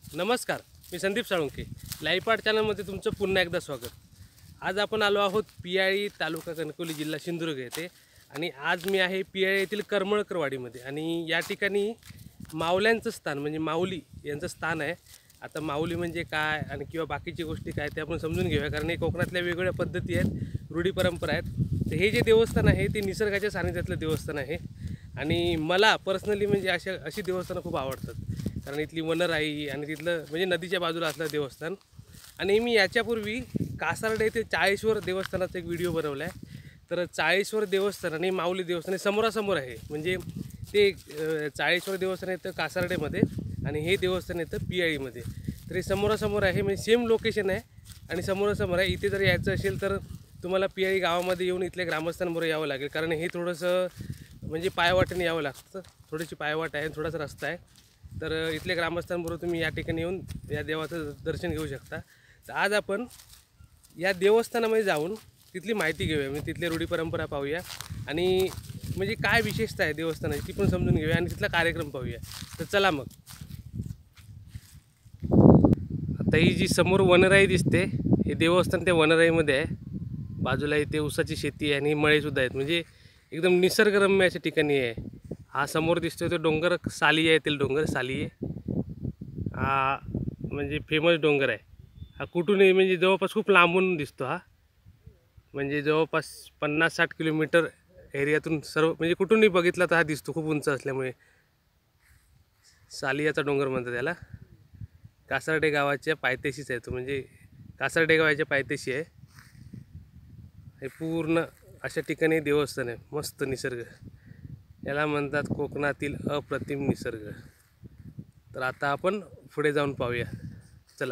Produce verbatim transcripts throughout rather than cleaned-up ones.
नमस्कार, मी Sandeep Salunke. Live part चॅनलमध्ये तुमचं पुन्हा एकदा स्वागत. आज आपण आलो आहोत पियाळी तालुका कणकवली जिल्हा सिंधुदुर्ग येथे आणि आज मी आहे पियाळी येथील करमळकरवाडीमध्ये आणि या ठिकाणी माऊल्यांचं स्थान म्हणजे माऊली यांचं स्थान आहे. आता माऊली म्हणजे काय आणि किंवा बाकीची गोष्टी काय ते आपण समजून घेऊया, कारण हे कोकणातल्या वेगवेगळ्या पद्धती आहेत, रूढी परंपरा आहेत. तर हे जे देवस्थान आहे ते निसर्गाच्या सानिध्यातलं देवस्थान आहे आणि मला पर्सनली म्हणजे अशा अशी देवस्थानं खूप आवडतात, कारण इथली वनराई आणि तिथलं म्हणजे नदीच्या बाजूला असलं देवस्थान. आणि मी याच्यापूर्वी कासार्डे येथे चाळीसवर देवस्थानाचा एक व्हिडिओ बनवला आहे. तर चाळीसवर देवस्थान आणि माऊली देवस्थान हे समोरासमोर आहे. म्हणजे ते चाळीसवर देवस्थान येतं कासार्डेमध्ये आणि हे देवस्थान येतं पियाळीमध्ये. तर हे समोरासमोर आहे, म्हणजे सेम लोकेशन आहे आणि समोरासमोर आहे. इथे जर यायचं असेल तर तुम्हाला पियाळी गावामध्ये येऊन इथल्या ग्रामस्थांबरोबर यावं लागेल, कारण हे थोडंसं म्हणजे पायवाटेने यावं लागतं. थोडीशी पायवाट आहे, थोडासा रस्ता आहे. तर इथल्या ग्रामस्थांबरोबर तुम्ही या ठिकाणी येऊन या देवाचं दर्शन घेऊ शकता. तर आज आपण या देवस्थानामध्ये जाऊन तिथली माहिती घेऊया, म्हणजे तिथली रूढी परंपरा पाहूया आणि म्हणजे काय विशेषता आहे देवस्थानाची ती पण समजून घेऊया आणि तिथला कार्यक्रम पाहूया. तर चला मग. आता ही जी समोर वनराई दिसते हे देवस्थान त्या वनराईमध्ये आहे. बाजूला इथे ऊसाची शेती आहे आणि मळेसुद्धा आहेत, म्हणजे एकदम निसर्गरम्य अशा ठिकाणी आहे. हा समोर दिसतोय तो डोंगर साली आहे, तेल डोंगर साली आहे. हा म्हणजे फेमस डोंगर आहे. हा कुठूनही म्हणजे जवळपास खूप लांबून दिसतो. हा म्हणजे जवळपास पन्नास साठ किलोमीटर एरियातून सर्व म्हणजे कुठूनही बघितला तर हा दिसतो, खूप उंच असल्यामुळे. सालियाचा डोंगर म्हणतात त्याला. कासार्डे गावाच्या पायथ्याशीच आहे तो, म्हणजे कासार्डे गावाच्या पायथ्याशी आहे. हे पूर्ण अशा ठिकाणी देवस्थान आहे. मस्त निसर्ग, याला म्हणतात कोकणातील अप्रतिम निसर्ग. तर आता आपण पुढे जाऊन पाहूया. चला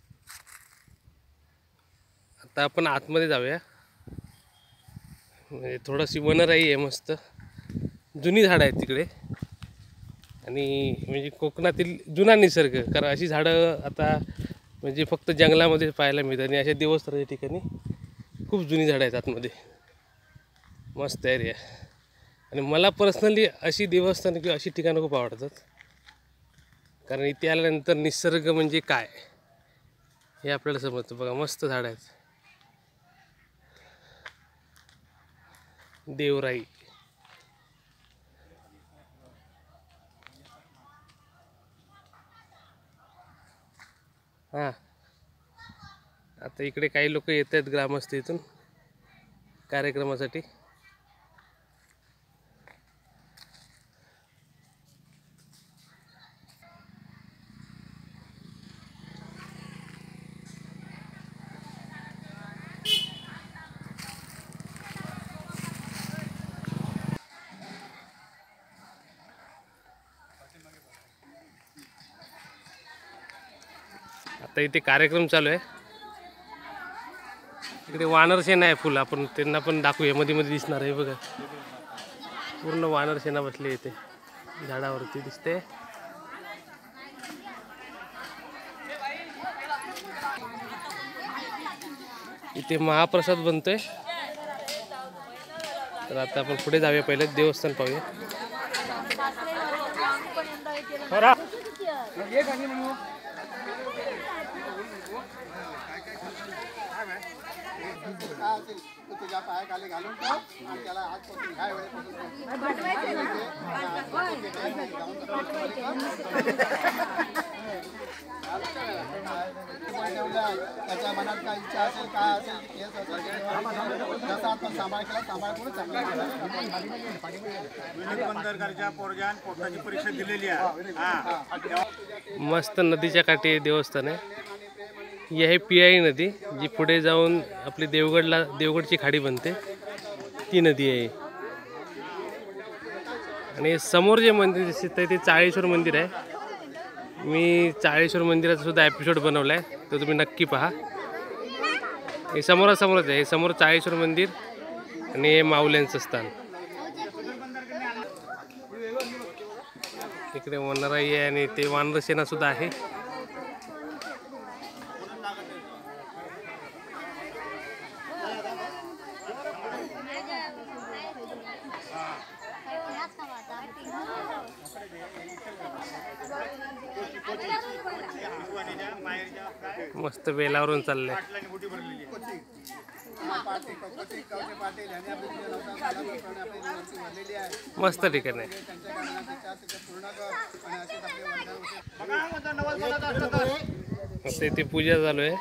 आता आपण आतमध्ये जाऊया. म्हणजे थोडीशी वनराई आहे, मस्त जुनी झाडं आहेत तिकडे आणि म्हणजे कोकणातील जुना निसर्ग, कारण अशी झाडं आता म्हणजे फक्त जंगलामध्ये पाहायला मिळतात आणि अशा देवस्थानाच्या ठिकाणी खूप जुनी झाडं आहेत आतमध्ये. मस्त एरिया. आणि मला पर्सनली अशी देवस्थानं किंवा अशी ठिकाणं खूप आवडतात, कारण इथे आल्यानंतर निसर्ग म्हणजे काय हे आपल्याला समजतं. बघा मस्त झाडं आहेत. देवराई. हां, आता इकडे काही लोक येत आहेत ग्रामस्थ इथून कार्यक्रमासाठी. आता इथे कार्यक्रम चालू आहे. इकडे वानरसेना आहे फुल, आपण त्यांना पण दाखवूया. मध्ये मध्ये दिसणार आहे बघा, पूर्ण वानरसेना बसली इथे झाडावरती दिसते. इथे महाप्रसाद बनतोय. तर आता आपण पुढे जाऊया, पहिले देवस्थान पाहूया. तुझ्या पायाखाली घालून आणि त्याला आजपासून काय त्याच्या मनात काय इच्छा असेल, काय असेल, जसा आपण सांभाळ केला सांभाळ करून चांगला बंदरकरच्या पोरजान पोटाची परीक्षा दिलेली आहे. मस्त नदीच्या काठी देवस्थान आहे. ही आहे पियाळी नदी, जी पुढे जाऊन आपली देवगडला देवगडची खाडी बनते, ती नदी आहे. आणि समोर जे मंदिर दिसत आहे ते चाळीसवर मंदिर आहे. मी चाळीसवर मंदिराचा सुद्धा एपिसोड बनवला आहे, तो तुम्ही नक्की पहा. हे समोरासमोरच आहे. हे समोर चाळीसवर मंदिर आणि हे माऊल्यांचं स्थान. इकडे वनराई आहे आणि ते वानरसेना सुद्धा आहे. मस्त बेलावरून चाललंय. पार्टी कोकोची गावची पार्टी ह्याने आपली जी नवसा सालाप्रमाणे आपली विनंती भरलेली आहे. मस्त ठिकाण आहे. त्यांच्या कारणाने त्याच्या तिथे पूर्ण कर आणि अशीच आपली वंदन होते. मस्त इथे पूजा चालू आहे.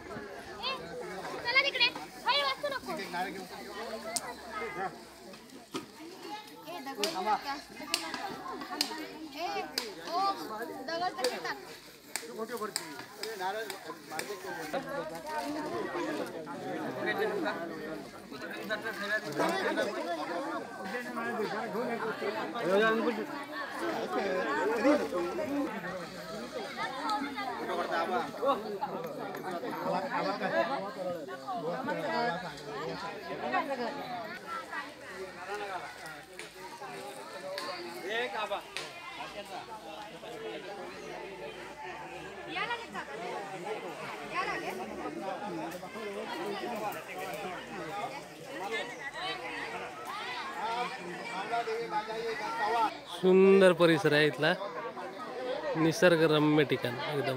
सुंदर परिसर आहे इथला. निसर्गरम्य ठिकाण एकदम.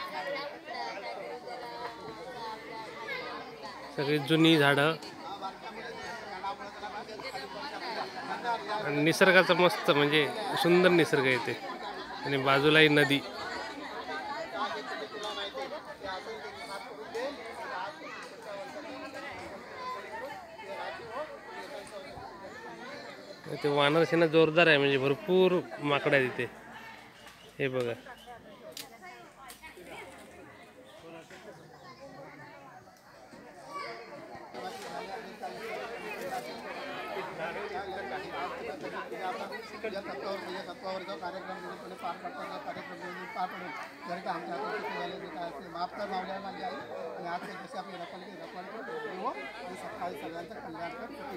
सगळी जुनी झाडं आणि निसर्गाचं मस्त म्हणजे सुंदर निसर्ग येते आणि बाजूलाही नदी. ते वानरसेना जोरदार आहे म्हणजे भरपूर माकड आहे तिथे. हे बघा तत्वावर जो कार्यक्रम पार पडतो कार्यक्रम पार पडून जर का आमच्या हातात झाले जे काय असेल माफ कर मावल्या माझी आई आणि आज जशी आपली रखण केली रखण करू आणि सकाळी सगळ्यांचं कल्याण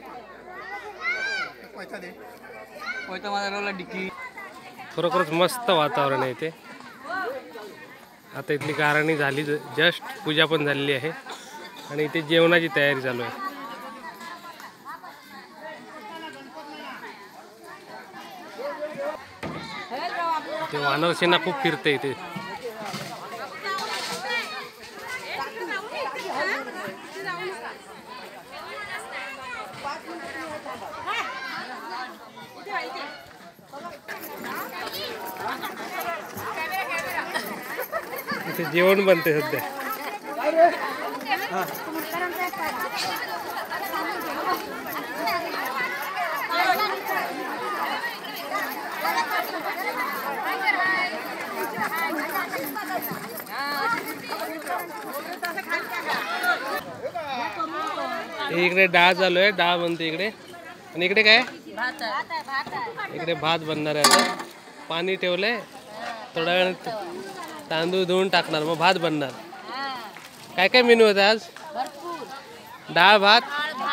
कर. पैसा दे पैसा माझा डिक्की. खरोखरच मस्त वातावरण आहे इथे. आता इथली गारणी झाली, जस्ट पूजा पण झालेली आहे आणि इथे जेवणाची तयारी चालू आहे. ते वानरसेना खूप फिरते इथे. इथे जेवण बनते सध्या. इकडे डाळ चालू आहे. डाळ बनते इकडे. आणि इकडे काय इकडे भात बनणार आहे. आता पाणी ठेवलंय, थोड्या वेळ तांदूळ धुवून टाकणार, मग भात बनणार. काय काय मेनू होता आज? डाळ भात,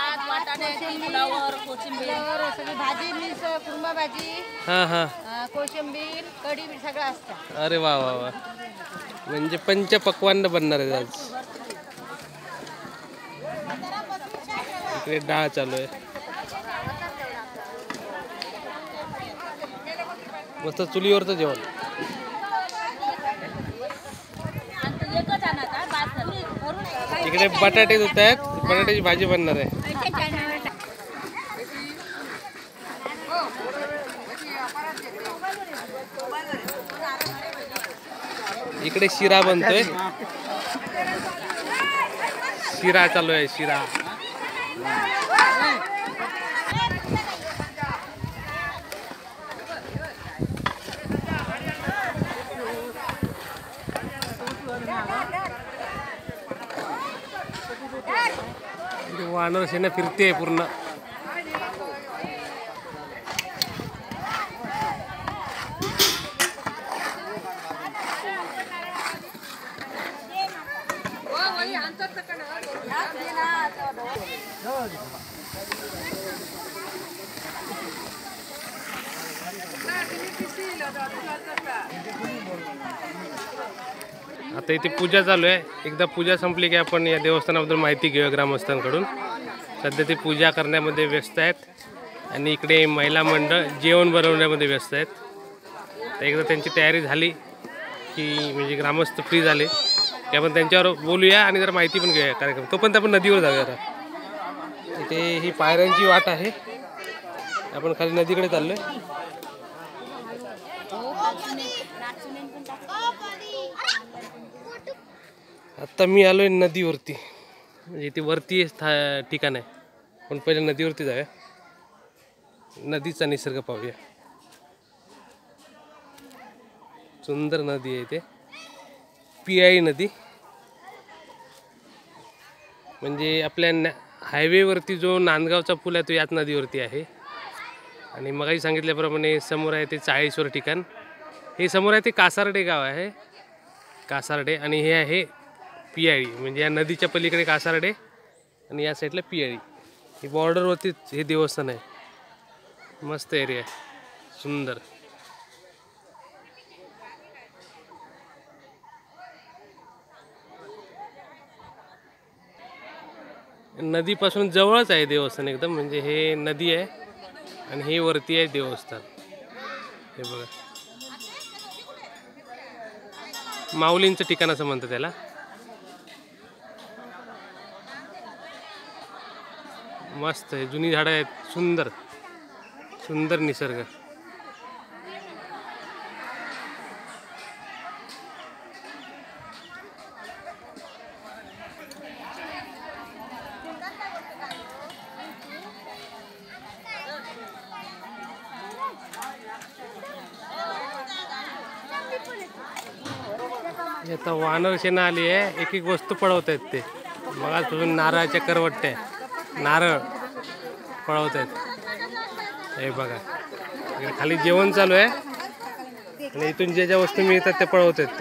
भाजी मिक्स कुर्मा भाजी, हा हा कोशिंबीर, कढी सगळं असतं. अरे वा वा वा. म्हणजे पंचपक्वान्न बनणार आहे आज. इकडे डाळ चालू आहे. मस्त चुलीवरचं जेवण. इकडे बटाटे धुत आहेत. बटाट्याची भाजी बनणार आहे. इकडे शिरा बनतोय. शिरा चालू आहे. शिरा वानरसेना फिरते पूर्ण. आता इथे पूजा चालू आहे. एकदा पूजा संपली की आपण या देवस्थानाबद्दल माहिती घेऊया ग्रामस्थांकडून. सध्या ते पूजा करण्यामध्ये व्यस्त आहेत आणि इकडे महिला मंडळ जेवण बनवण्यामध्ये व्यस्त आहेत. तर एकदा त्यांची तयारी झाली की म्हणजे ग्रामस्थ फ्री झाले की आपण त्यांच्यावर बोलूया आणि जरा माहिती पण घेऊया कार्यक्रम. तोपर्यंत आपण नदीवर जाऊया. आता इथे ही पायऱ्यांची वाट आहे. आपण खाली नदीकडे चाललोय. आता मी आलोय नदीवरती. म्हणजे ती वरती ठिकाण आहे. पण पहिले नदीवरती जाऊया. नदीचा निसर्ग पाहूया. सुंदर नदी आहे इथे. पियाळी नदी. म्हणजे आपल्या हायवेवरती जो नांदगावचा पूल आहे तो याच नदीवरती आहे. आणि मगाही सांगितल्याप्रमाणे समोर आहे ते चाळीसवर ठिकाण. हे समोर आहे ते कासारडे गाव आहे. कासारडे आणि हे आहे पियाळी. म्हणजे या नदीच्या पलीकडे कासारडे आणि या साईडला पियाळी. ही बॉर्डरवरतीच हे देवस्थान आहे. मस्त एरिया आहे. सुंदर. नदीपासून जवळच आहे देवस्थान एकदम. म्हणजे हे नदी आहे आणि हे वरती आहे देवस्थान. हे बघा माऊलींचं ठिकाण असं म्हणतात त्याला. मस्त आहे. जुनी झाडं आहेत. सुंदर सुंदर निसर्ग. आता वानर सेना आली आहे. एक एक वस्तू पळवत आहेत ते. मग तुझून नारळाच्या करवट्ट्या नारळ पळवत आहेत. हे बघा खाली जेवण चालू आहे आणि इथून ज्या ज्या वस्तू मिळतात त्या पळवत आहेत ते.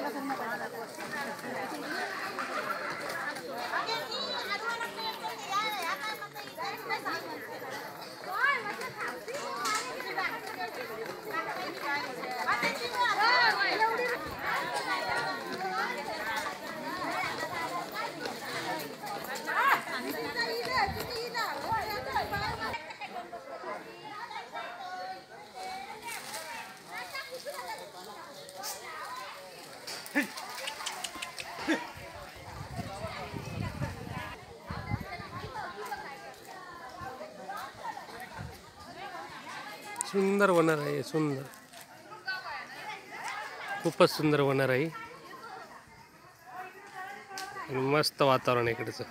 सुंदर वनर आहे. सुंदर खूपच सुंदर वनर आहे. मस्त वातावरण आहे इकडचं.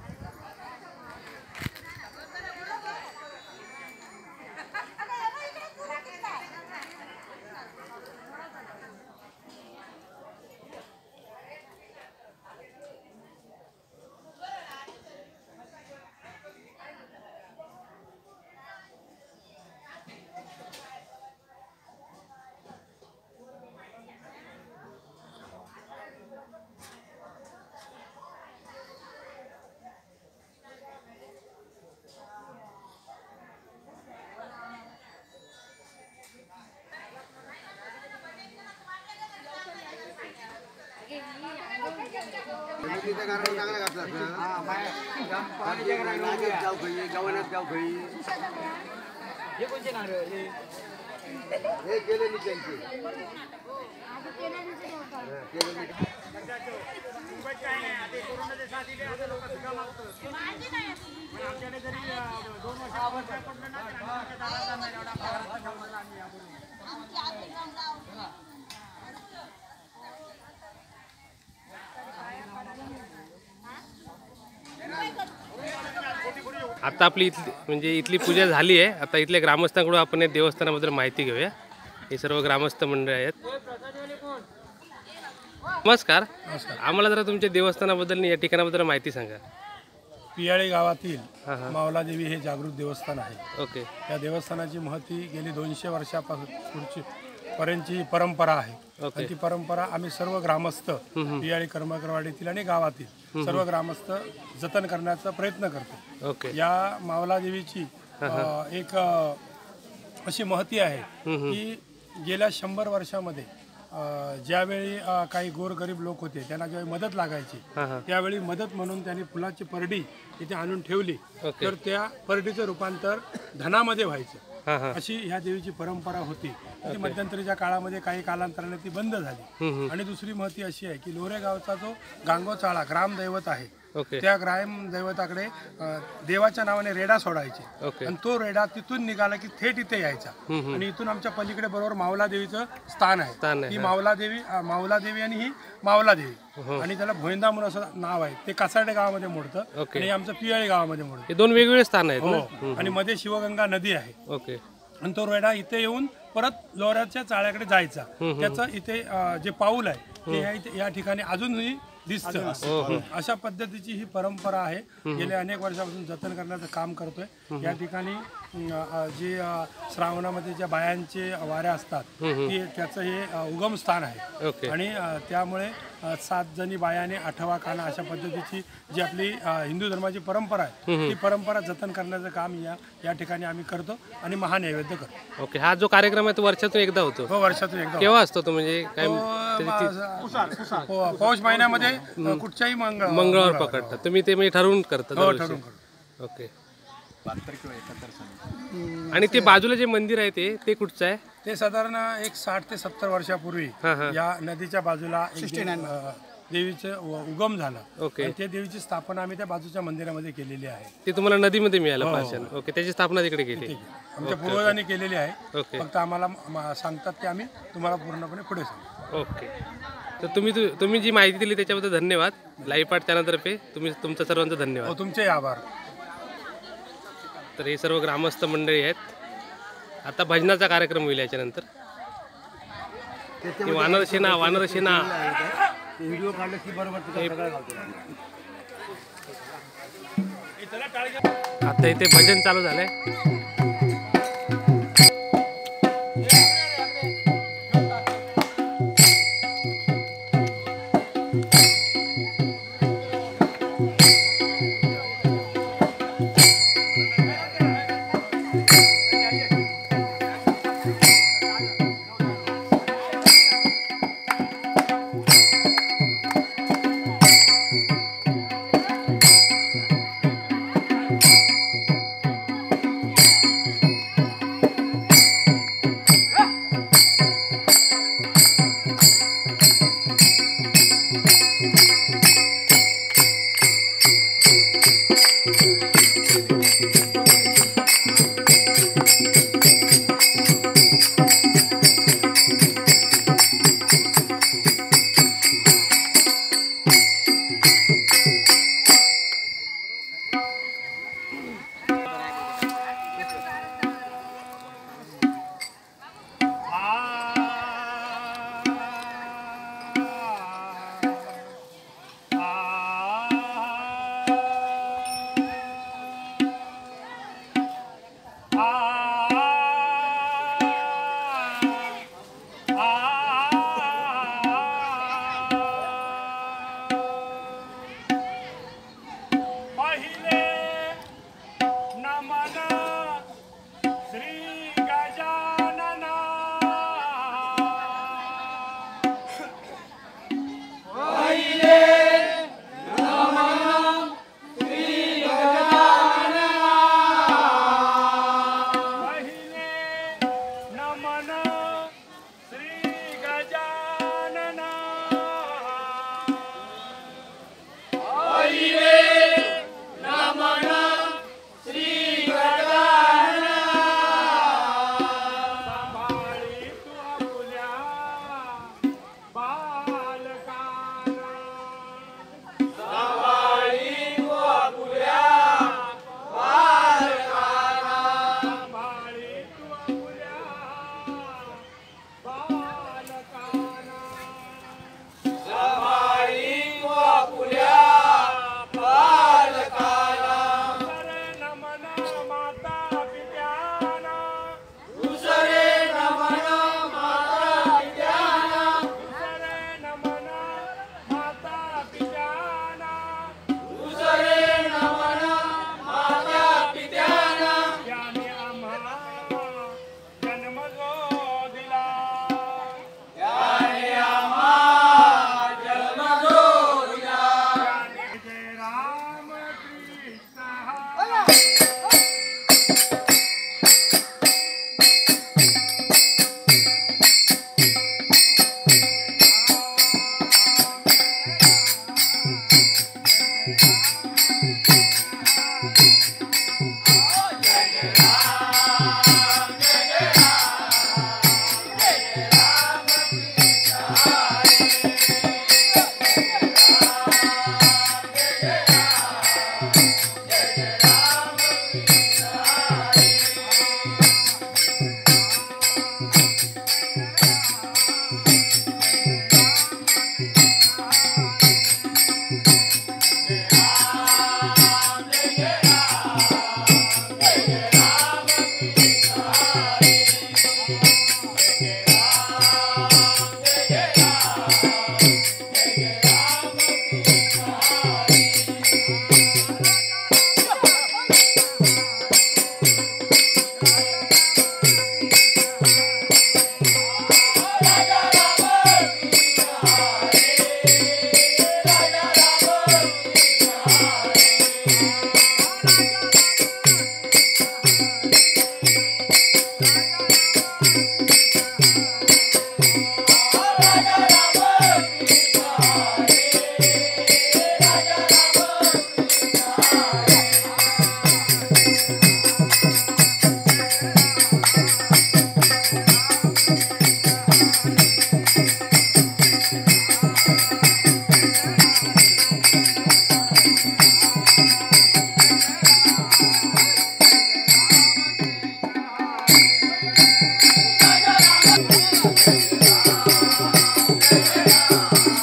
आता आपली इथली म्हणजे इथली पूजा झाली आहे. आता इथल्या ग्रामस्थांकडून आपण या देवस्थानाबद्दल माहिती घेऊया. हे सर्व ग्रामस्थ मंडळ आहेत. नमस्कार. आम्हाला जरा तुमच्या देवस्थानाबद्दल आणि या ठिकाणाबद्दल माहिती सांगा. पियाळी गावातील मावलादेवी हे जागृत देवस्थान आहे. ओके. या देवस्थानाची महती गेली दोनशे वर्षापासून पुढची पर्यंतची परंपरा आहे. आणि ती परंपरा आम्ही सर्व ग्रामस्थ पियाळी कर्मकरवाडीतील आणि गावातील सर्व ग्रामस्थ जतन करण्याचा प्रयत्न करतो. ओके. या मावलादेवीची एक अशी महती आहे की गेल्या शंभर वर्षामध्ये ज्यावेळी काही गोरगरीब लोक होते त्यांना ज्यावेळी मदत लागायची त्यावेळी मदत म्हणून त्यांनी फुलाची परडी इथे आणून ठेवली तर त्या परडीचं रूपांतर धनामध्ये व्हायचं. हा, हा. अशी ह्या देवीची परंपरा होती. ती मध्यंतरीच्या काळामध्ये काही कालांतराने ती बंद झाली. आणि दुसरी महती अशी आहे की लोरे गावचा जो गांगोचाळा ग्रामदैवत आहे, ओके त्या ग्राम दैवताकडे अं, देवाच्या नावाने रेडा सोडायचे. ओके आणि तो रेडा तिथून निघाला की थेट इथे यायचा. आणि इथून आमच्या पलीकडे बरोबर मावला देवीचं स्थान आहे. स्थान आहे, ही मावला देवी अं, मावला देवी आणि ही मावला देवी, आणि त्याला भोयंदा म्हणून असं नाव आहे. ते कासारडे गावामध्ये मोडतं ओके. आणि आमचं पियाळी गावामध्ये मोडतं. हे दोन वेगवेगळे स्थान आहेत ना. हो. आणि मध्ये शिवगंगा नदी आहे. ओके आणि तो रेडा इथे येऊन परत लोऱ्याच्या चाळ्याकडे जायचा. त्याचं इथे अं, जे पाऊल आहे ते या इथे- या ठिकाणी अजूनही दिसतं. अशा पद्धतीची ही परंपरा आहे. गेल्या अनेक वर्षापासून जतन करण्याचं काम करतोय. या ठिकाणी अं, अं, जे अं, श्रावणामध्ये ज्या बायांचे वाऱ्या असतात ती त्याचं हे अं, उगम स्थान आहे. ओके आणि अं, त्यामुळे अं, सात जणी बायाने आठवा खाना अशा पद्धतीची जी आपली अं, हिंदू धर्माची परंपरा आहे ती परंपरा जतन करण्याचं काम या या ठिकाणी आम्ही करतो आणि महानैवेद्य करतो. ओके हा जो कार्यक्रम आहे तो वर्षातून एकदा होतो. हो, वर्षातून एकदा केव्हा असतो तो म्हणजे काय तो, अं, हो, पौष महिन्यामध्ये अं, कुठच्याही मंग मंगळवार पकडतात तुम्ही ते म्हणजे ठरवून करता हो, दरवर्षी? ठरवून करतो. ओके आणि ते बाजूला जे मंदिर आहे ते ते कुठचं आहे? ते साधारण एक साठ ते सत्तर वर्षापूर्वी हा, हा. या नदीच्या बाजूला एक दे- अं, देवीचं उ- उगम झाला. ओके आणि त्या देवीची स्थापना आम्ही त्या बाजूच्या मंदिरामध्ये केलेली आहे. ते तुम्हाला नदीमध्ये मिळालं पाषाण. ओके त्याची स्थापना तिकडे केली. आमच्या पूर्वजांनी केलेली आहे. ओके फक्त आम्हाला म- सांगतात ते आम्ही तुम्हाला पूर्णपणे पुढे सांगतो. ओके तर तुम्ही तु- तुम्ही जी माहिती दिली त्याच्याबद्दल धन्यवाद. लाईव्ह पाठ चॅनलतर्फे तुम्ही तुमचं सर्वांचं धन्यवाद. हो, तुमचे आभार. तर हे सर्व ग्रामस्थ मंडळी आहेत. आता भजनाचा कार्यक्रम होईल याच्यानंतर. हे वानरसेना वानरसेना आता इथे भजन चालू झालंय. आहे